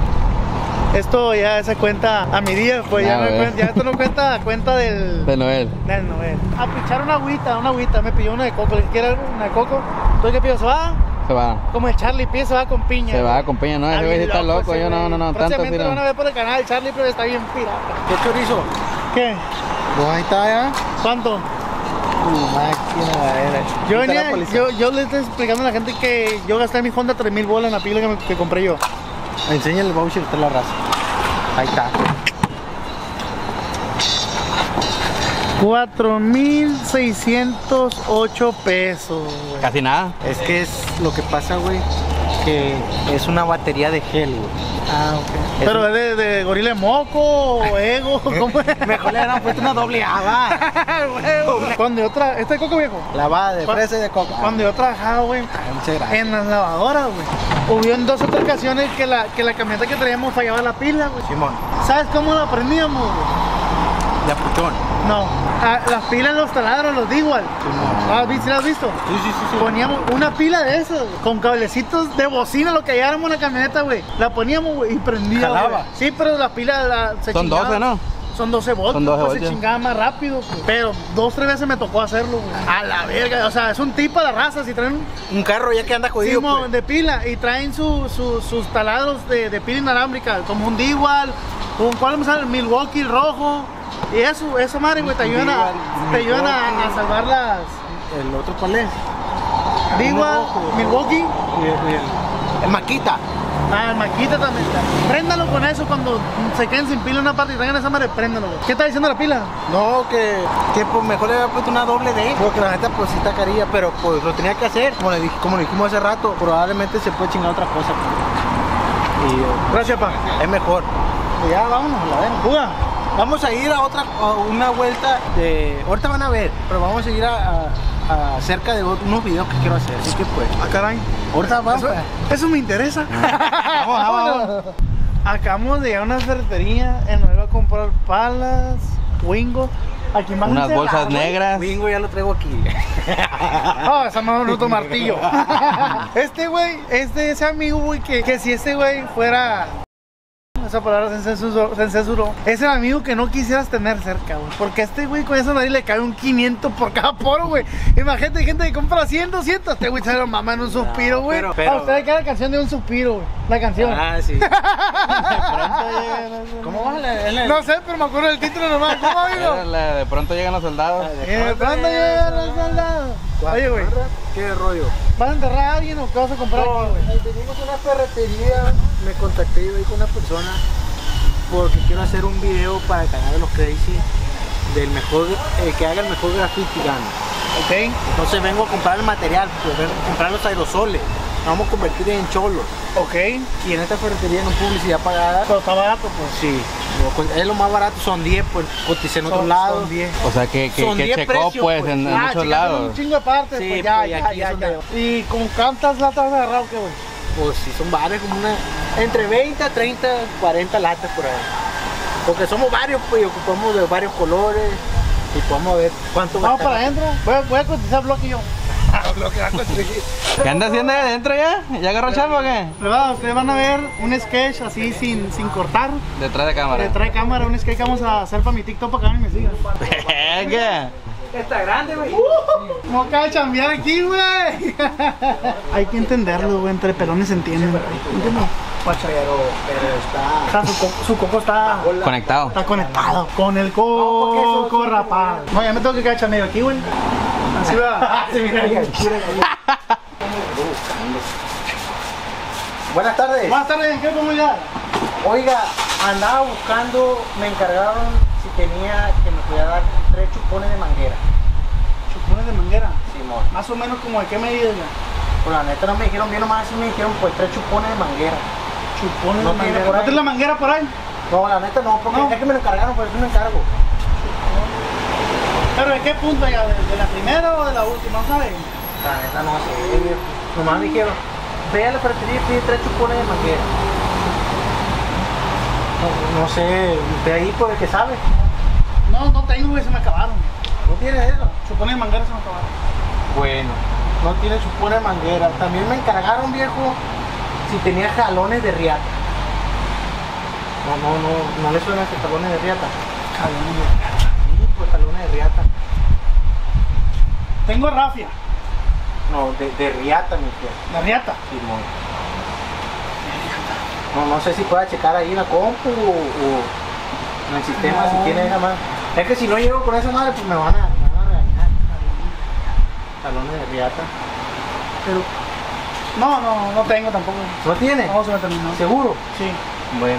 [SPEAKER 1] Esto ya se cuenta a mi día, pues ya, no cuenta, ya esto no cuenta a cuenta del...
[SPEAKER 2] De Noel.
[SPEAKER 1] Del Noel. A pichar una agüita, una agüita, me pidió una de coco, ¿le quiere una de coco? ¿Tú qué pido? ¿Se va?
[SPEAKER 2] Se va.
[SPEAKER 1] Como el Charlie P, se va con piña.
[SPEAKER 2] Se va con piña, no, ese güey está loco, yo no, no, no, tanto
[SPEAKER 1] próximamente lo van a ver por el canal, el Charlie, pero está bien pirata.
[SPEAKER 3] ¿Qué chorizo?
[SPEAKER 1] ¿Qué?
[SPEAKER 3] ¿Vos ahí está ya?
[SPEAKER 1] ¿Cuánto?
[SPEAKER 3] Tu máquina era.
[SPEAKER 1] Yo, venía, yo, yo le estoy explicando a la gente que yo gasté en mi Honda tres mil bolas en la pila que, me, que compré yo.
[SPEAKER 3] Enséñale el voucher de la raza. Ahí está.
[SPEAKER 1] cuatro mil seiscientos ocho pesos, güey.
[SPEAKER 2] Casi nada.
[SPEAKER 3] Es que es lo que pasa, güey, que es una batería de gel, güey.
[SPEAKER 1] Ah, ok. Es ¿Pero es de, de gorila moco o ego? ¿Cómo es?
[SPEAKER 3] Mejor le hubieran puesto una doble A, va.
[SPEAKER 1] Cuando yo tra... ¿Este es coco, viejo?
[SPEAKER 3] La va de fresa y de coco.
[SPEAKER 1] Cuando yo trabajaba, güey,
[SPEAKER 3] muchas gracias.
[SPEAKER 1] en las lavadoras, güey, hubo en dos o tres ocasiones que la, que la camioneta que traíamos fallaba la pila, güey.
[SPEAKER 3] Simón.
[SPEAKER 1] ¿Sabes cómo la prendíamos, güey?
[SPEAKER 3] La puchón.
[SPEAKER 1] No, ah, las pilas, los taladros, los D-Wall. Ah, ¿sí las has visto?
[SPEAKER 3] Sí, sí, sí, sí.
[SPEAKER 1] Poníamos una pila de esos, con cablecitos de bocina, lo que lleváramos en la camioneta, güey. La poníamos, güey, y prendía,
[SPEAKER 3] Jalaba.
[SPEAKER 1] güey. Sí, pero la pila la, se
[SPEAKER 2] Son
[SPEAKER 1] chingaba.
[SPEAKER 2] doce, ¿no?
[SPEAKER 1] Son doce voltios,
[SPEAKER 2] Son doce
[SPEAKER 1] pues, se
[SPEAKER 2] voltios.
[SPEAKER 1] chingaba más rápido, pues. Pero dos, tres veces me tocó hacerlo, güey. A la verga, o sea, es un tipo de raza, si traen
[SPEAKER 3] Un carro ya que anda jodido.
[SPEAKER 1] Simón,
[SPEAKER 3] Pues.
[SPEAKER 1] de pila y traen su, su- sus taladros de, de pila inalámbrica, como un D-Wall, un cuál me sale, Milwaukee rojo. Y eso, eso madre, güey, te ayudan a,
[SPEAKER 3] D-Wall,
[SPEAKER 1] te ayudan a,
[SPEAKER 3] Milwaukee.
[SPEAKER 1] a salvar las
[SPEAKER 3] El otro, ¿cuál es?
[SPEAKER 1] D-Wall,
[SPEAKER 3] rojo.
[SPEAKER 1] Milwaukee.
[SPEAKER 3] Y el, y el- el Maquita.
[SPEAKER 1] Ah, el maquita también. Préndalo con eso cuando se queden sin pila en una parte y traigan esa madre, préndalo, güey. ¿Qué está diciendo la pila?
[SPEAKER 3] No, que, que pues mejor le había puesto una doble D, porque la neta pues sí está carilla, pero pues lo tenía que hacer, como le dije, como le dijimos hace rato, probablemente se puede chingar otra cosa. Pues. Y eh,
[SPEAKER 1] Gracias, pa.
[SPEAKER 3] es mejor.
[SPEAKER 1] Y ya, vámonos, la ven. Juga.
[SPEAKER 3] Vamos a ir a otra, a una vuelta de, ahorita van a ver, pero vamos a ir a, a, a cerca de unos videos que quiero hacer, así que pues,
[SPEAKER 1] Ah, caray.
[SPEAKER 3] ahorita vamos.
[SPEAKER 1] Eso, eso me interesa.
[SPEAKER 3] Vamos, vamos.
[SPEAKER 1] Acabamos de llegar a una ferretería en donde iba a comprar palas, Wingo. Aquí más
[SPEAKER 2] Unas bolsas negras.
[SPEAKER 3] Bingo ya lo traigo aquí.
[SPEAKER 1] Ah, esa mano no martillo. Este güey es de ese amigo, güey, que, que si este güey fuera. Esa palabra se censuró, se censuró. Es el amigo que no quisieras tener cerca, güey. Porque a este güey con esa nariz le cae un quinientos por cada poro, güey. Imagínate gente que compra cien, doscientos. Este güey se lo mama en un suspiro, güey.
[SPEAKER 3] pero- pero-
[SPEAKER 1] A usted le queda la canción de un suspiro, güey. La canción.
[SPEAKER 3] Ah, sí.
[SPEAKER 1] Pronto llegan los-
[SPEAKER 3] ¿Cómo va la, la-
[SPEAKER 1] No sé, pero me acuerdo del título nomás. ¿Cómo, amigo?
[SPEAKER 2] Era la de pronto llegan los soldados.
[SPEAKER 1] Y de pronto llegan los soldados. Oye, güey,
[SPEAKER 3] ¿Qué rollo?
[SPEAKER 1] ¿vas a enterrar a alguien o qué vas a comprar
[SPEAKER 3] No,
[SPEAKER 1] aquí, güey?
[SPEAKER 3] eh, venimos a una ferretería, me contacté yo ahí con una persona porque quiero hacer un video para el canal de los Crazy del mejor, eh, que haga el mejor graffiti gana.
[SPEAKER 1] Ok.
[SPEAKER 3] Entonces vengo a comprar el material, pues vengo a comprar los aerosoles, nos vamos a convertir en cholos.
[SPEAKER 1] Ok.
[SPEAKER 3] Y en esta ferretería no publicidad pagada.
[SPEAKER 1] Pero está barato, pues.
[SPEAKER 3] Sí, lo- es lo más barato, son diez, pues coticé en otro
[SPEAKER 1] Son-
[SPEAKER 3] lado.
[SPEAKER 1] son diez.
[SPEAKER 2] O sea, que, que,
[SPEAKER 3] Son
[SPEAKER 2] que
[SPEAKER 3] diez
[SPEAKER 2] checó
[SPEAKER 3] precios,
[SPEAKER 2] pues
[SPEAKER 3] pues.
[SPEAKER 2] en, en
[SPEAKER 1] Ah,
[SPEAKER 2] muchos
[SPEAKER 1] checaste
[SPEAKER 2] lados.
[SPEAKER 1] un chingo de partes,
[SPEAKER 3] Sí,
[SPEAKER 1] pues ya,
[SPEAKER 3] pues, y
[SPEAKER 1] ya,
[SPEAKER 3] aquí
[SPEAKER 1] ya,
[SPEAKER 3] es
[SPEAKER 1] ya.
[SPEAKER 3] donde-
[SPEAKER 1] ¿Y con cuántas latas has agarrado, qué, güey?
[SPEAKER 3] Pues sí, son varias, como una, entre veinte, treinta, cuarenta latas por ahí. Porque somos varios, pues, y ocupamos de varios colores y podemos ver cuánto
[SPEAKER 1] Vamos
[SPEAKER 3] gasta.
[SPEAKER 1] para adentro. Voy a, voy a cotizar bloque yo.
[SPEAKER 3] Lo que va a conseguir.
[SPEAKER 2] ¿Qué anda haciendo ahí adentro ya? ¿Ya agarró chamba o qué?
[SPEAKER 1] ¿Verdad? Ustedes van a ver un sketch así sin, sin cortar.
[SPEAKER 2] Detrás de cámara.
[SPEAKER 1] Detrás de cámara, un sketch que vamos a hacer para mi TikTok para que vayan y me sigan.
[SPEAKER 2] ¿Qué?
[SPEAKER 3] Está grande, güey.
[SPEAKER 1] No acaba de chambear aquí, güey. Hay que entenderlo, güey. Entre pelones se entienden. ¿Entiendes?
[SPEAKER 3] Pero, pero
[SPEAKER 1] O
[SPEAKER 3] está.
[SPEAKER 1] sea, su, co- su coco está,
[SPEAKER 2] Conectado.
[SPEAKER 1] está conectado con el
[SPEAKER 3] No, porque eso-
[SPEAKER 1] coco rapado. No, ya me tengo que quedar chambear aquí, güey. Así va.
[SPEAKER 3] Sí, mira, mira, mira. Buenas tardes.
[SPEAKER 1] Buenas tardes, ¿en qué podemos ayudar?
[SPEAKER 3] Oiga, andaba buscando, me encargaron si tenía que me podía dar tres chupones de manguera.
[SPEAKER 1] Chupones de manguera.
[SPEAKER 3] Simón.
[SPEAKER 1] Más o menos como de qué medida ya.
[SPEAKER 3] Pues la neta no me dijeron bien, nomás así me dijeron pues tres chupones de manguera.
[SPEAKER 1] Chupones
[SPEAKER 3] No
[SPEAKER 1] de
[SPEAKER 3] tiene
[SPEAKER 1] manguera.
[SPEAKER 3] por
[SPEAKER 1] ¿No
[SPEAKER 3] ahí.
[SPEAKER 1] tienes la manguera por ahí?
[SPEAKER 3] No, la neta no, porque
[SPEAKER 1] No.
[SPEAKER 3] es que me lo encargaron, por eso me encargo.
[SPEAKER 1] ¿Pero de qué punto ya? ¿De, de la primera o de la última? ¿No sabes?
[SPEAKER 3] La neta no sé, viejo. Nomás me dijeron, ve a la ferretería y pide tres chupones de manguera. No, no sé, usted ahí por el que sabe.
[SPEAKER 1] No, no tengo, güey, se me acabaron.
[SPEAKER 3] ¿No tiene eso?
[SPEAKER 1] Chupones de manguera se me acabaron.
[SPEAKER 3] Bueno, no tiene chupones de manguera. También me encargaron, viejo, si tenía jalones de riata. No, no, no, no le suena ese jalones de riata.
[SPEAKER 1] Jalones de riata.
[SPEAKER 3] Sí, pues jalones de riata.
[SPEAKER 1] Tengo rafia,
[SPEAKER 3] No, de, de riata, mi tío.
[SPEAKER 1] la riata.
[SPEAKER 3] Simón. No, no sé si pueda checar ahí en la compu o, o en el sistema
[SPEAKER 1] No.
[SPEAKER 3] si tiene nada más. Es que si no llego con esa madre, pues me van a, me van a regañar. Talones de riata.
[SPEAKER 1] Pero. No, no, no tengo tampoco.
[SPEAKER 3] ¿No tiene?
[SPEAKER 1] No, se me terminó.
[SPEAKER 3] ¿Seguro?
[SPEAKER 1] Sí.
[SPEAKER 3] Bueno.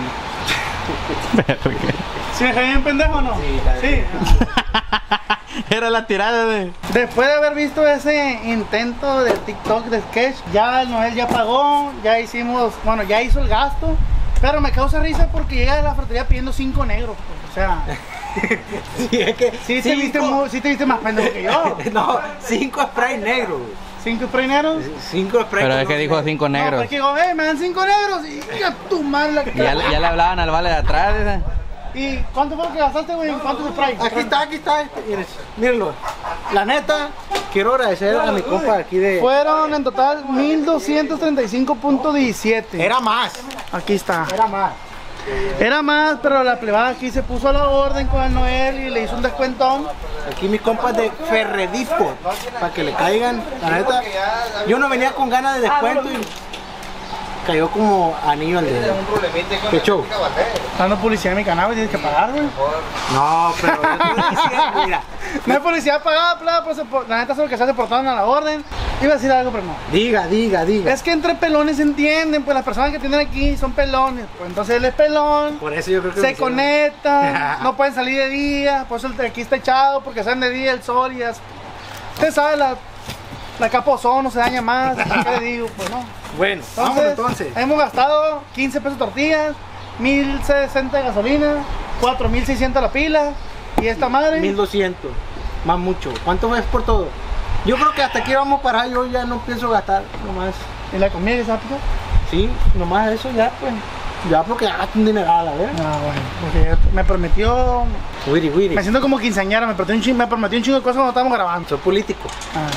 [SPEAKER 1] ¿Sí me dejé bien pendejo o no?
[SPEAKER 3] Sí, la
[SPEAKER 1] Sí.
[SPEAKER 2] Era la tirada de.
[SPEAKER 1] Después de haber visto ese intento de TikTok de sketch, ya el Noel ya pagó, ya hicimos, bueno, ya hizo el gasto, pero me causa risa porque llega de la ferretería pidiendo cinco negros, pues, o sea,
[SPEAKER 3] Sí, es que
[SPEAKER 1] sí te, viste muy- sí te viste más pendejo que yo.
[SPEAKER 3] No, cinco spray negros. güey.
[SPEAKER 1] ¿Cinco spray negros?
[SPEAKER 3] Cinco spray
[SPEAKER 2] Pero es que dijo cinco
[SPEAKER 1] No,
[SPEAKER 2] negros.
[SPEAKER 1] pues que digo, eh, me dan cinco negros y a tu madre la
[SPEAKER 2] Ya, le- ya le hablaban al vale de atrás. Dice.
[SPEAKER 1] ¿Y cuánto fue lo que gastaste, güey? ¿Cuántos sprays?
[SPEAKER 3] Aquí está, aquí está. este, miren, Mírenlo. La neta, quiero agradecer a mi compa aquí de...
[SPEAKER 1] Fueron en total mil doscientos treinta y cinco punto diecisiete.
[SPEAKER 3] Era más,
[SPEAKER 1] Aquí está.
[SPEAKER 3] era más.
[SPEAKER 1] Era más, pero la plebada aquí se puso a la orden con el Noel y le hizo un descuentón.
[SPEAKER 3] Aquí mi compa de Ferredisco, para que le caigan. La neta, yo no venía con ganas de descuento y cayó como anillo al dedo. ¿Qué show?
[SPEAKER 1] Dando publicidad en mi canal, güey, tienes que pagar, güey.
[SPEAKER 3] No, pero yo estoy diciendo, mira.
[SPEAKER 1] No hay publicidad pagada, plebada, pues se por- la neta es lo que se hace portaron a la orden. Iba a decir algo, pero no.
[SPEAKER 3] Diga, diga, diga.
[SPEAKER 1] Es que entre pelones se entienden, pues las personas que tienen aquí son pelones. Pues entonces él es pelón,
[SPEAKER 3] Por eso yo creo que
[SPEAKER 1] se
[SPEAKER 3] me hicieron-
[SPEAKER 1] conectan, no pueden salir de día, por eso el de aquí está echado, porque salen de día el sol y es... Usted sabe, la, la capa de ozono se daña más, ¿qué le digo? Pues no.
[SPEAKER 3] Bueno, vamos
[SPEAKER 1] Entonces,
[SPEAKER 3] entonces.
[SPEAKER 1] hemos gastado quince pesos tortillas, mil sesenta de gasolina, cuatro mil seiscientos la pila y esta madre.
[SPEAKER 3] mil doscientos, más mucho. ¿Cuánto es por todo? Yo creo que hasta aquí vamos a parar, yo ya no pienso gastar nomás.
[SPEAKER 1] ¿Y la comida que se aplicó?
[SPEAKER 3] Sí, nomás eso ya pues. Ya porque ya gasto un dineral, a ver.
[SPEAKER 1] No, bueno, porque me prometió.
[SPEAKER 3] Wiri, wiri.
[SPEAKER 1] Me siento como quinceañera, me prometió un chingo, me prometió un chingo de cosas cuando estábamos grabando.
[SPEAKER 3] Soy político.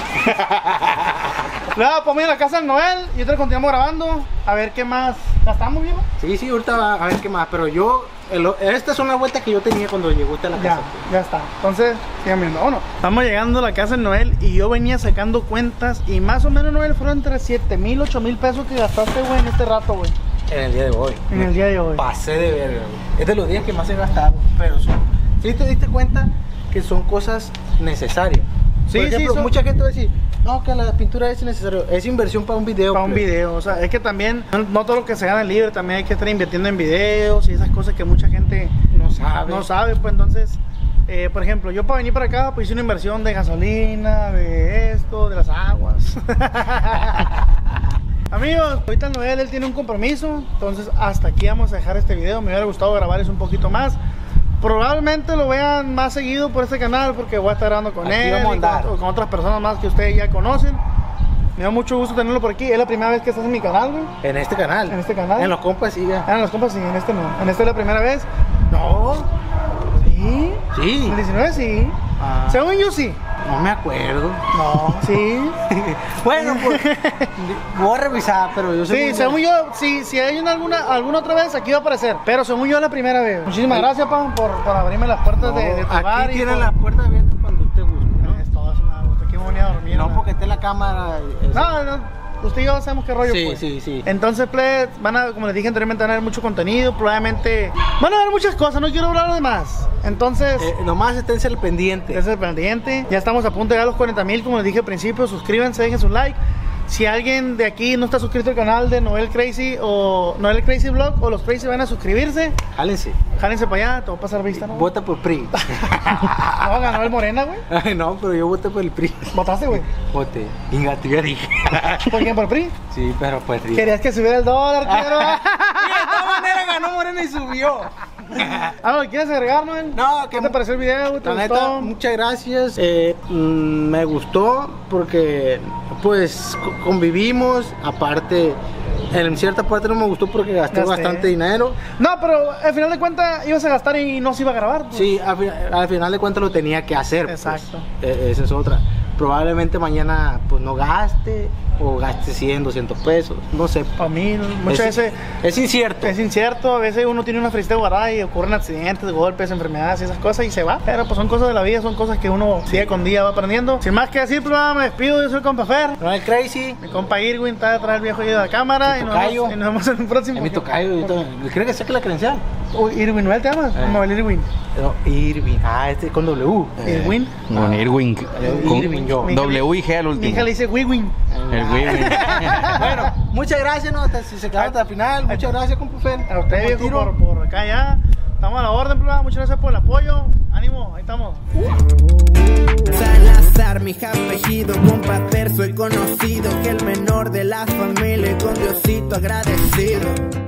[SPEAKER 1] Luego ponme en la casa del Noel y nosotros continuamos grabando. A ver qué más gastamos, viejo.
[SPEAKER 3] Sí, sí, ahorita va a ver qué más. Pero yo, el- estas son las vueltas que yo tenía cuando llegó usted a la
[SPEAKER 1] Ya,
[SPEAKER 3] casa.
[SPEAKER 1] ya está. Entonces, sigan viendo. Bueno, estamos llegando a la casa del Noel y yo venía sacando cuentas y más o menos, Noel, fueron entre siete mil, ocho mil pesos que gastaste, güey, en este rato, güey.
[SPEAKER 3] En el día de hoy.
[SPEAKER 1] En el día de hoy.
[SPEAKER 3] Pasé de verga, güey. Es de los días que más he gastado. Pero son. ¿Sí te diste cuenta que son cosas necesarias?
[SPEAKER 1] Sí,
[SPEAKER 3] Por
[SPEAKER 1] sí,
[SPEAKER 3] ejemplo,
[SPEAKER 1] son-
[SPEAKER 3] mucha gente va a decir, no, que la pintura es necesario. Es inversión para un video.
[SPEAKER 1] Para un
[SPEAKER 3] pues.
[SPEAKER 1] video, o sea, es que también no, no todo lo que se gana es libre, también hay que estar invirtiendo en videos y esas cosas que mucha gente
[SPEAKER 3] No sabe.
[SPEAKER 1] no sabe, pues entonces, eh, por ejemplo, yo para venir para acá pues hice una inversión de gasolina, de esto, de las aguas. Amigos, ahorita el Noel, él tiene un compromiso, entonces hasta aquí vamos a dejar este video. Me hubiera gustado grabarles un poquito más. Probablemente lo vean más seguido por este canal porque voy a estar grabando con
[SPEAKER 3] Aquí
[SPEAKER 1] él
[SPEAKER 3] vamos a
[SPEAKER 1] y
[SPEAKER 3] andar.
[SPEAKER 1] con, con otras personas más que ustedes ya conocen. Me da mucho gusto tenerlo por aquí. Es la primera vez que estás en mi canal, güey.
[SPEAKER 3] En este canal.
[SPEAKER 1] En este canal.
[SPEAKER 3] En los compas, sí, ya.
[SPEAKER 1] Ah, en los compas sí, en este no. En este es la primera vez. No. ¿Sí?
[SPEAKER 3] Sí.
[SPEAKER 1] En el diecinueve sí.
[SPEAKER 3] Ah.
[SPEAKER 1] Según yo sí.
[SPEAKER 3] No me acuerdo.
[SPEAKER 1] No. Sí.
[SPEAKER 3] Bueno, pues voy a revisar, pero yo
[SPEAKER 1] Sí, según yo, sí, si hay una, alguna, alguna otra vez, aquí va a aparecer. Pero según yo, la primera vez. Muchísimas gracias, Pam, por, por abrirme las puertas de, de tu hogar.
[SPEAKER 3] aquí
[SPEAKER 1] y
[SPEAKER 3] tiene
[SPEAKER 1] por-
[SPEAKER 3] la puerta abierta cuando usted guste, ¿no?
[SPEAKER 1] Es todo, eso me gusta. Aquí me venía a dormir.
[SPEAKER 3] No
[SPEAKER 1] ¿no?
[SPEAKER 3] porque esté la cámara. eso.
[SPEAKER 1] No, no. Usted y yo sabemos qué rollo,
[SPEAKER 3] Sí,
[SPEAKER 1] pues.
[SPEAKER 3] sí, sí.
[SPEAKER 1] Entonces, pues, van a, como les dije anteriormente, van a haber mucho contenido. Probablemente van a haber muchas cosas. No quiero hablar de más. Entonces,
[SPEAKER 3] Eh, nomás esténse al pendiente.
[SPEAKER 1] ese es el pendiente. Ya estamos a punto de llegar a los cuarenta mil, como les dije al principio. Suscríbanse, dejen su like. Si alguien de aquí no está suscrito al canal de Noel Crazy o Noel Crazy Vlog o los Crazy van a suscribirse,
[SPEAKER 3] Jálense.
[SPEAKER 1] jálense para allá, te voy a pasar vista, ¿no?
[SPEAKER 3] Vota por P R I.
[SPEAKER 1] No, ganó el Morena, güey.
[SPEAKER 3] Ay, no, pero yo voté por el P R I.
[SPEAKER 1] ¿Votaste, güey?
[SPEAKER 3] Voté. Inga, tú ya dije.
[SPEAKER 1] ¿Por quién? ¿Por el P R I?
[SPEAKER 3] Sí, pero por el P R I.
[SPEAKER 1] Querías que subiera el dólar, quiero.
[SPEAKER 3] Mira, de todas maneras ganó Morena y subió.
[SPEAKER 1] Ah, ¿no? ¿Quieres agregar, Noel?
[SPEAKER 3] No,
[SPEAKER 1] ¿Qué te pareció el video? ¿Te
[SPEAKER 3] La neta,
[SPEAKER 1] gustó?
[SPEAKER 3] muchas gracias. Eh, mm, me gustó porque pues co- convivimos. Aparte, en cierta parte no me gustó porque gasté,
[SPEAKER 1] Gasté.
[SPEAKER 3] bastante dinero.
[SPEAKER 1] No, pero al final de cuentas ibas a gastar y no se iba a grabar, pues.
[SPEAKER 3] Sí, al, fi- al final de cuentas lo tenía que hacer. pues.
[SPEAKER 1] Exacto.
[SPEAKER 3] Eh, esa es otra. Probablemente mañana pues no gaste o gaste cien, doscientos pesos. No sé.
[SPEAKER 1] Para mí, muchas
[SPEAKER 3] es,
[SPEAKER 1] veces
[SPEAKER 3] es incierto.
[SPEAKER 1] es incierto. A veces uno tiene una felicidad guardada y ocurren accidentes, golpes, enfermedades y esas cosas y se va. Pero pues son cosas de la vida, son cosas que uno día con día va aprendiendo. Sin más que decir, pues, me despido. Yo soy el compa Fer.
[SPEAKER 3] No es crazy.
[SPEAKER 1] Mi compa Irwin está detrás del viejo de la cámara.
[SPEAKER 3] Mi
[SPEAKER 1] Y nos,
[SPEAKER 3] tocayo.
[SPEAKER 1] vemos, y nos vemos en un próximo.
[SPEAKER 3] Es mi tocayo. yo también. ¿Cree que saque la credencial?
[SPEAKER 1] Uy, Irwin, ¿no te llamas?
[SPEAKER 3] Eh.
[SPEAKER 1] Como el Irwin.
[SPEAKER 3] No, Irving. Ah, este con W.
[SPEAKER 1] Irwin.
[SPEAKER 5] Con Irwin. Con
[SPEAKER 3] Irving, yo.
[SPEAKER 1] Mi hija-
[SPEAKER 5] W y G al
[SPEAKER 1] Mi
[SPEAKER 5] último.
[SPEAKER 1] hija le dice Wiwin.
[SPEAKER 5] El Irwin.
[SPEAKER 3] Bueno, muchas gracias, ¿no? Hasta, si se quedaron hasta el final. Muchas gracias, compa Fer.
[SPEAKER 1] A usted,
[SPEAKER 3] Como
[SPEAKER 1] viejo,
[SPEAKER 3] tiro.
[SPEAKER 1] por, por acá ya. Estamos a la orden, plebada. Muchas gracias por el apoyo. Ánimo, ahí estamos.
[SPEAKER 6] Salazar, mi apellido, compa Fer, soy conocido que el menor de la familia y con Diosito agradecido.